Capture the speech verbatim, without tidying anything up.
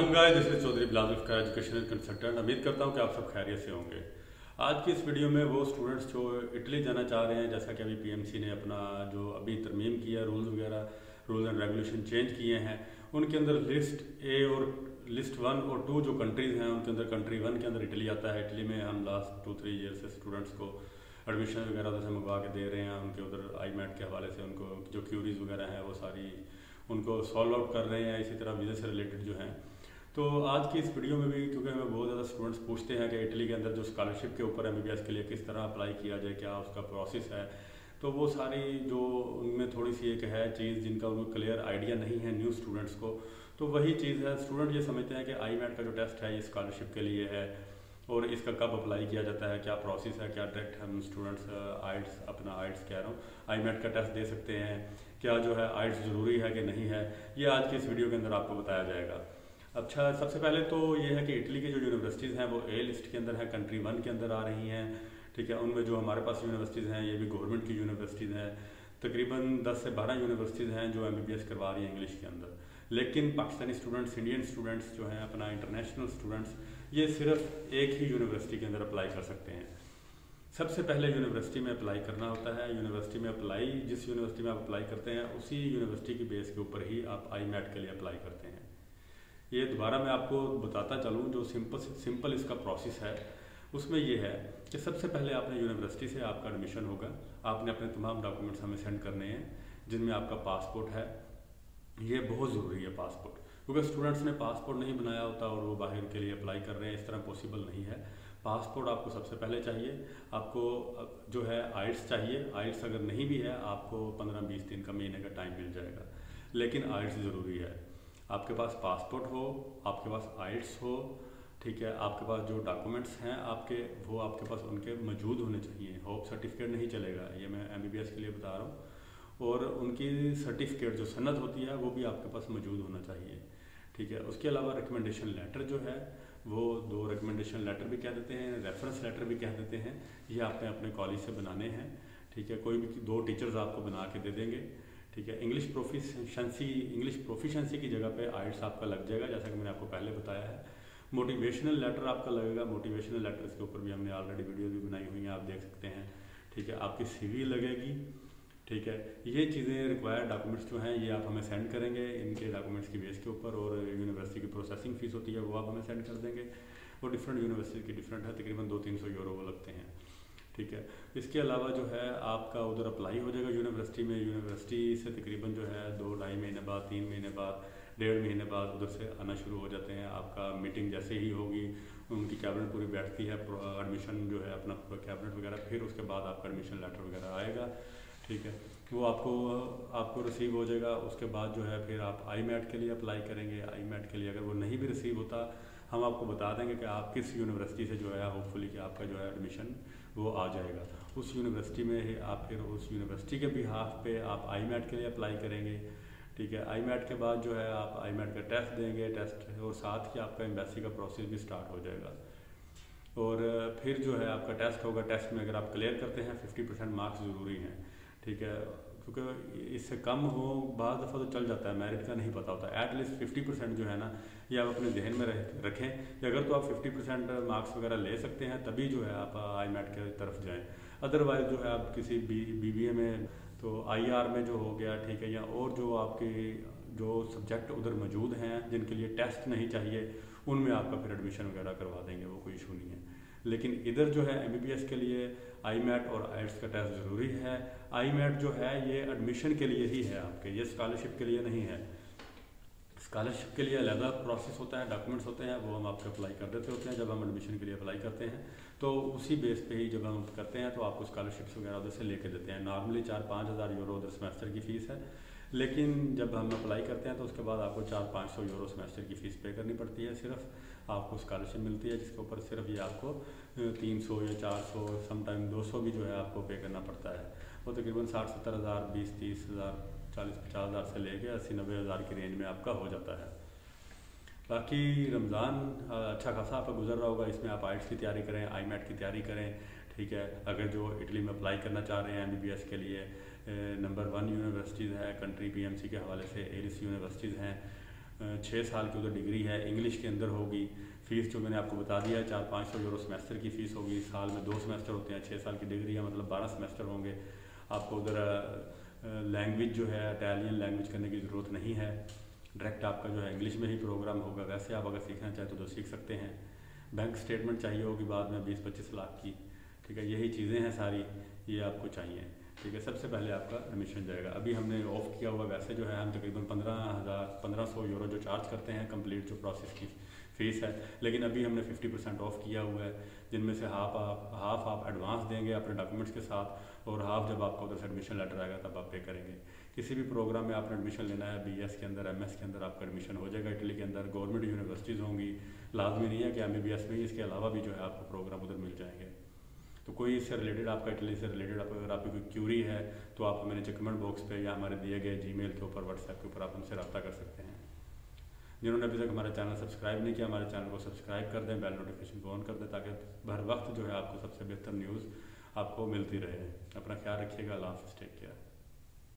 Morning guys, this is Chaudhary Bilal का educational consultant. उम्मीद करता हूँ कि आप सब खैरियत से होंगे। आज की इस वीडियो में वो स्टूडेंट्स जो इटली जाना चाह रहे हैं, जैसा कि अभी पीएमसी ने अपना जो अभी तरमीम किया, रूल्स वगैरह रूल्स एंड रेगुलेशन चेंज किए हैं, उनके अंदर लिस्ट ए और लिस्ट वन और टू जो कंट्रीज़ हैं, उनके अंदर कंट्री वन के अंदर इटली आता है। इटली में हम लास्ट टू थ्री ईयर से स्टूडेंट्स को एडमिशन वगैरह उधर से मंगवा के दे रहे हैं। उनके उधर आई मैट के हवाले से उनको जो क्यूरीज वगैरह हैं वो सारी उनको सॉल्व आउट कर रहे हैं। इसी तरह वीज़े से रिलेटेड जो हैं, तो आज की इस वीडियो में भी, क्योंकि हमें बहुत ज़्यादा स्टूडेंट्स पूछते हैं कि इटली के अंदर जो स्कॉलरशिप के ऊपर एमबीबीएस के लिए किस तरह अप्लाई किया जाए, क्या उसका प्रोसेस है, तो वो सारी जो उनमें थोड़ी सी एक है चीज़ जिनका उनको क्लियर आइडिया नहीं है न्यू स्टूडेंट्स को, तो वही चीज़ है। स्टूडेंट ये समझते हैं कि आई मैट का जो टेस्ट है ये स्कॉलरशिप के लिए है और इसका कब अप्लाई किया जाता है, क्या प्रोसेस है, क्या डायरेक्ट हम स्टूडेंट्स आइट्स अपना आइट्स कह रहा हूँ आई मैट का टेस्ट दे सकते हैं, क्या जो है आइट्स ज़रूरी है कि नहीं है, ये आज की इस वीडियो के अंदर आपको बताया जाएगा। अच्छा, सबसे पहले तो ये है कि इटली की जो यूनिवर्सिटीज़ हैं वो ए लिस्ट के अंदर हैं, कंट्री वन के अंदर आ रही हैं। ठीक है, उनमें जो हमारे पास यूनिवर्सिटीज़ हैं ये भी गवर्नमेंट की यूनिवर्सिटीज़ हैं। तकरीबन दस से बारह यूनिवर्सिटीज़ हैं जो एमबीबीएस करवा रही हैं इंग्लिश के अंदर। लेकिन पाकिस्तानी स्टूडेंट्स, इंडियन स्टूडेंट्स जो हैं, अपना इंटरनेशनल स्टूडेंट्स, ये सिर्फ एक ही यूनिवर्सिटी के अंदर अप्लाई कर सकते हैं। सबसे पहले यूनिवर्सिटी में अप्लाई करना होता है। यूनिवर्सिटी में अप्लाई जिस यूनिवर्सिटी में आप अप्लाई करते हैं उसी यूनिवर्सिटी की बेस के ऊपर ही आप आई मैट के लिए अप्लाई करते हैं। ये दोबारा मैं आपको बताता चलूँ, जो सिंपल सिंपल इसका प्रोसेस है उसमें ये है कि सबसे पहले आपने यूनिवर्सिटी से आपका एडमिशन होगा, आपने अपने तमाम डॉक्यूमेंट्स हमें सेंड करने हैं, जिनमें आपका पासपोर्ट है। ये बहुत ज़रूरी है पासपोर्ट, क्योंकि स्टूडेंट्स ने पासपोर्ट नहीं बनाया होता और वो बाहर के लिए अप्लाई कर रहे हैं, इस तरह पॉसिबल नहीं है। पासपोर्ट आपको सबसे पहले चाहिए। आपको जो है आइट्स चाहिए। आइट्स अगर नहीं भी है आपको पंद्रह बीस दिन का महीने का टाइम मिल जाएगा, लेकिन आइट्स ज़रूरी है। आपके पास पासपोर्ट हो, आपके पास आइट्स हो, ठीक है, आपके पास जो डॉक्यूमेंट्स हैं आपके, वो आपके पास उनके मौजूद होने चाहिए। होप सर्टिफिकेट नहीं चलेगा, ये मैं एमबीबीएस के लिए बता रहा हूँ। और उनकी सर्टिफिकेट जो सनद होती है वो भी आपके पास मौजूद होना चाहिए। ठीक है, उसके अलावा रिकमेंडेशन लेटर जो है वो दो रिकमेंडेशन लेटर भी कह देते हैं, रेफरेंस लेटर भी कह देते हैं, ये आपने अपने कॉलेज से बनाने हैं। ठीक है, कोई भी दो टीचर्स आपको बना के दे देंगे। ठीक है, इंग्लिश प्रोफिशेंसी इंग्लिश प्रोफिशेंसी की जगह पे आइट्स आपका लग जाएगा, जैसा कि मैंने आपको पहले बताया है। मोटिवेशनल लेटर आपका लगेगा। मोटिवेशनल लेटर के ऊपर भी हमने ऑलरेडी वीडियो भी बनाई हुई हैं, आप देख सकते हैं। ठीक है, आपकी सीवी लगेगी। ठीक है, ये चीज़ें रिक्वायर्ड डॉक्यूमेंट्स जो हैं ये आप हमें सेंड करेंगे इनके डॉक्यूमेंट्स की बेस के ऊपर, और यूनिवर्सिटी की प्रोसेसिंग फ़ीस होती है वो आप हमें सेंड कर देंगे। वो डिफरेंट यूनिवर्सिटी की डिफरेंट है, तकरीबन दो तीन सौ यूरो वो लगते हैं। ठीक है, इसके अलावा जो है आपका उधर अप्लाई हो जाएगा यूनिवर्सिटी में। यूनिवर्सिटी से तकरीबन जो है दो ढाई महीने बाद, तीन महीने बाद, डेढ़ महीने बाद उधर से आना शुरू हो जाते हैं। आपका मीटिंग जैसे ही होगी, उनकी कैबिनेट पूरी बैठती है, एडमिशन जो है अपना पूरा कैबिनेट वगैरह, फिर उसके बाद आपका एडमिशन लेटर वगैरह आएगा। ठीक है, वो आपको आपको रिसीव हो जाएगा। उसके बाद जो है फिर आप आई मैट के लिए अप्लाई करेंगे। आई मैट के लिए अगर वो नहीं भी रिसीव होता, हम आपको बता देंगे कि आप किस यूनिवर्सिटी से जो है होपफुली कि आपका जो है एडमिशन वो आ जाएगा। उस यूनिवर्सिटी में ही आप फिर उस यूनिवर्सिटी के बिहाफ पे आप आई मैट के लिए अप्लाई करेंगे। ठीक है, आई मैट के बाद जो है आप आई मैट का टेस्ट देंगे, टेस्ट और साथ ही आपका एम्बेसी का प्रोसेस भी स्टार्ट हो जाएगा। और फिर जो है आपका टेस्ट होगा। टेस्ट में अगर आप क्लियर करते हैं, फिफ्टी परसेंट मार्क्स ज़रूरी हैं। ठीक है, क्योंकि इससे कम हो बाद दफ़ा तो चल जाता है, मेरिट का नहीं पता होता। एटलीस्ट फिफ्टी परसेंट जो है ना, ये आप अपने जहन में रखें कि अगर तो आप फिफ्टी परसेंट मार्क्स वगैरह ले सकते हैं तभी जो है आप आई मैट के तरफ जाएं। अदरवाइज़ जो है आप किसी बी बी बी ए में, तो आई आर में जो हो गया, ठीक है, या और जो आपके जो सब्जेक्ट उधर मौजूद हैं जिनके लिए टेस्ट नहीं चाहिए, उनमें आपका फिर एडमिशन वगैरह करवा देंगे, वो कोई इशू नहीं है। लेकिन इधर जो है एमबीबीएस के लिए आई मैट और आइट्स का टेस्ट ज़रूरी है। आई मैट जो है ये एडमिशन के लिए ही है आपके, ये स्कॉलरशिप के लिए नहीं है। स्कॉलरशिप के लिए अलग प्रोसेस होता है, डॉक्यूमेंट्स होते हैं, वो हम आपको अप्लाई कर देते होते हैं जब हम एडमिशन के लिए अप्लाई करते हैं। तो उसी बेस पे ही जब हम करते हैं तो आपको स्कॉलरशिप्स वगैरह उधर से लेके देते हैं। नॉर्मली चार पाँच हज़ार यूरो उधर सेमेस्टर की फ़ीस है, लेकिन जब हम अप्लाई करते हैं तो उसके बाद आपको चार पाँच सौ यूरो सेमेस्टर की फ़ीस पे करनी पड़ती है। सिर्फ आपको स्कॉलरशिप मिलती है जिसके ऊपर सिर्फ ये आपको तीन सौ या चार सौ समटाइम दो सौ भी जो है आपको पे करना पड़ता है। वो तकरीबन साठ सत्तर हज़ार, बीस तीस हज़ार, चालीस पचास हज़ार से लेके अस्सी नब्बे हज़ार की रेंज में आपका हो जाता है। बाकी रमज़ान अच्छा खासा आपका गुजर रहा होगा, इसमें आप आइट्स की तैयारी करें, आई मैट की तैयारी करें। ठीक है, अगर जो इटली में अप्लाई करना चाह रहे हैं एमबीबीएस के लिए, नंबर वन यूनिवर्सिटीज़ है कंट्री पीएमसी के हवाले से, एलिस यूनिवर्सिटीज़ हैं, छः साल की उधर डिग्री है, इंग्लिश के अंदर होगी। फ़ीस जो मैंने आपको बता दिया है, चार पाँच सौ यूरो सेमेस्टर की फ़ीस होगी। साल में दो सेमेस्टर होते हैं, छः साल की डिग्री है, मतलब बारह सेमेस्टर होंगे। आपको उधर लैंग्वेज जो है इटालियन लैंग्वेज करने की ज़रूरत नहीं है, डायरेक्ट आपका जो है इंग्लिश में ही प्रोग्राम होगा। वैसे आप अगर सीखना चाहें तो, तो सीख सकते हैं। बैंक स्टेटमेंट चाहिए होगी बाद में बीस पच्चीस लाख की, ठीक है। यही चीज़ें हैं सारी, ये आपको चाहिए, ठीक है। सबसे पहले आपका एडमिशन जाएगा। अभी हमने ऑफ किया हुआ, वैसे जो है हम तकरीबन पंद्रह हज़ार पंद्रह सौ यूरो जो चार्ज करते हैं कंप्लीट जो प्रोसेस की फ़ीस है, लेकिन अभी हमने फिफ्टी परसेंट ऑफ किया हुआ है, जिनमें से हाफ आप हाफ आप एडवांस देंगे अपने डॉक्यूमेंट्स के साथ, और हाफ जब आपका उधर से एडमिशन लेटर आएगा तब आप पे करेंगे। किसी भी प्रोग्राम में आपने एडमिशन लेना है, बी एस के अंदर, एम एस के अंदर आपका एडमिशन हो जाएगा। इटली के अंदर गवर्नमेंट यूनिवर्सिटीज़ होंगी, लाजमी नहीं है कि एम बी बी एस में ही, इसके अलावा भी जो है आपको प्रोग्राम उधर मिल जाएंगे। तो कोई इससे रिलेटेड आपका इटली से रिलेटेड अगर आपकी कोई क्यूरी है तो आप हमें नीचे कमेंट बॉक्स पे या हमारे दिए गए जीमेल के ऊपर, व्हाट्सएप के ऊपर आप हमसे रब्ता कर सकते हैं। जिन्होंने अभी तक हमारा चैनल सब्सक्राइब नहीं किया, हमारे चैनल को सब्सक्राइब कर दें, बेल नोटिफिकेशन को ऑन कर दें, ताकि हर वक्त जो है आपको सबसे बेहतर न्यूज़ आपको मिलती रहे। अपना ख्याल रखिएगा। अल्लाह हाफ़िज़, टेक केयर।